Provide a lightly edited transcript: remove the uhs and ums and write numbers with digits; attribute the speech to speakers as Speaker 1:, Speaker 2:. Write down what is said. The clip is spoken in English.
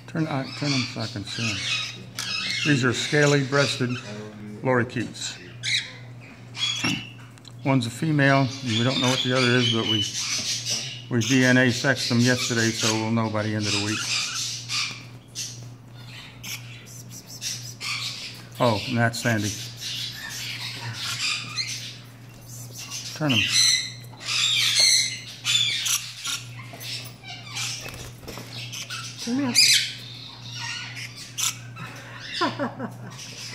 Speaker 1: Turn them so I can see them. These are Scaly Breasted Lorikeets. One's a female, and we don't know what the other is, but we DNA sexed them yesterday, so we'll know by the end of the week. Oh, and that's Sandy. Turn them.
Speaker 2: Come here.